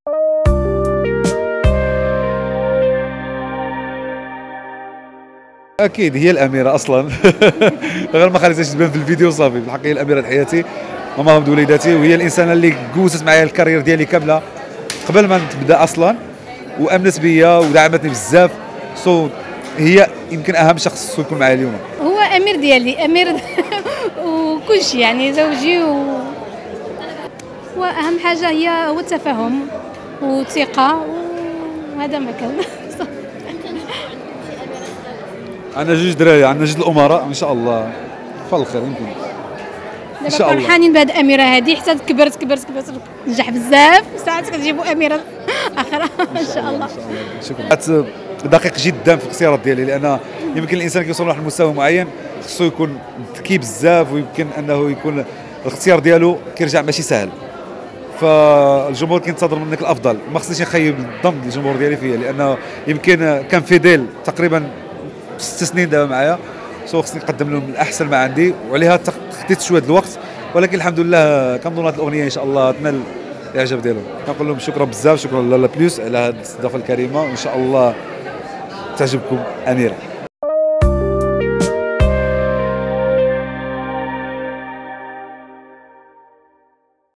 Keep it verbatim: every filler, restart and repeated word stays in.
اكيد هي الاميره اصلا. غير ما خليتهاش تبان في الفيديو صافي، بالحق هي الاميره حياتي، ماما ولد وليداتي، وهي الانسانه اللي جوزت معايا الكارير ديالي كامله قبل ما تبدا اصلا، وامنت بيا ودعمتني بزاف. سو هي يمكن اهم شخص يكون معايا اليوم. هو امير ديالي، امير وكل شيء يعني، زوجي و... واهم حاجه هي هو التفاهم والثقه، وهذا ما كان. انا جوج دراري، عندنا جوج الامراء ان شاء الله فالخير يمكن ان شاء الله. فرحانين بهذه الاميره هذه حتى كبرت كبرت كبرت نجح بزاف، ساعات كتجيبوا اميره اخرى. ان شاء الله. شكرا. دقيق جدا في الاختيارات ديالي، لان يمكن الانسان كيوصل لواحد المستوى معين خصو يكون ذكي بزاف، ويمكن انه يكون الاختيار ديالو كيرجع ماشي سهل. فالجمهور كينتظر منك الافضل، ما خصنيش نخيب الظن الجمهور ديالي فيا، لانه يمكن كان فيديل تقريبا ست سنين دابا معايا. سو خصني نقدم لهم الاحسن ما عندي، وعليها خديت شويه الوقت، ولكن الحمد لله كنظن هذه الاغنيه ان شاء الله تنال الاعجاب ديالهم. كنقول لهم شكرا بزاف، شكرا لالا بلوس على هذه الاستضافه الكريمه، وان شاء الله تعجبكم اميره.